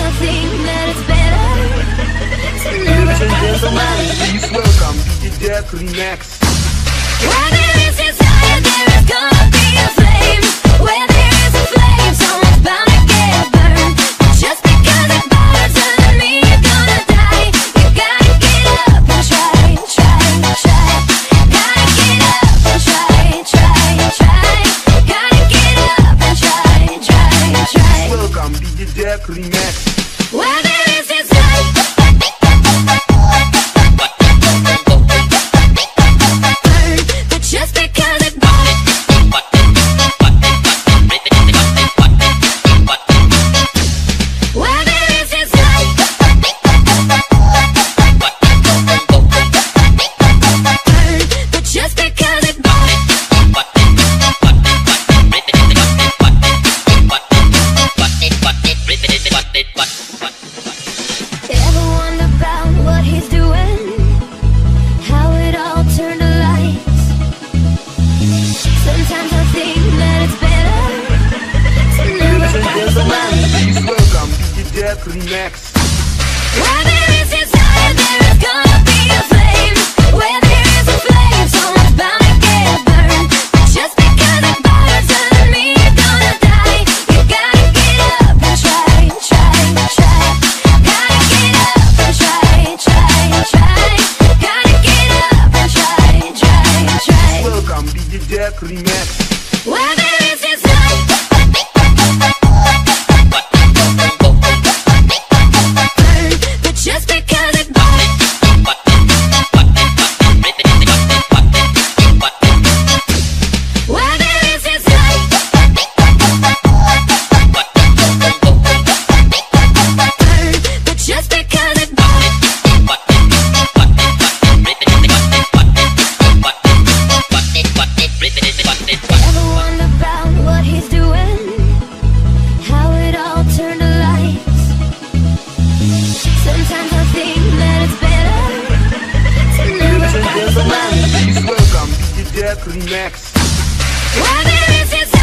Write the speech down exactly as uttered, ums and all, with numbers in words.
I think that it's better to never Ladies and fight gentlemen, somebody. please welcome D J Jack Remix. Where there is desire, there is gonna be a flame. Where there is a flame, someone's bound to get burned. But just because it burns doesn't mean you're gonna die. You gotta get up and try, try, try. Gotta get up and try, try, try. Gotta get up and try, try, try. Welcome D J Jack Remix. Where there is desire, but just because it burns. Where there is desire, but just because it burns. Ever wonder about what he's doing? How it all turned to lights. Sometimes I think that it's better to never Ladies and fight gentlemen, somebody. please welcome D J Jack Remix. Where there is desire, there is gonna be a flame. Where there is a flame, someone's bound to get burned. But just because it burns doesn't mean you're gonna die. You gotta get up and try, try, try. Gotta get up and try, try, try. Gotta get up and try, try, try. Welcome D J Jack Remix. Where there is desire, but just because it burns. Where there is desire, but just because it burns. Ever wonder about what he's doing? How it all turned to lights. Sometimes I think that it's better to never Ladies and fight gentlemen, somebody. please welcome D J Jack Remix. Where there is desire,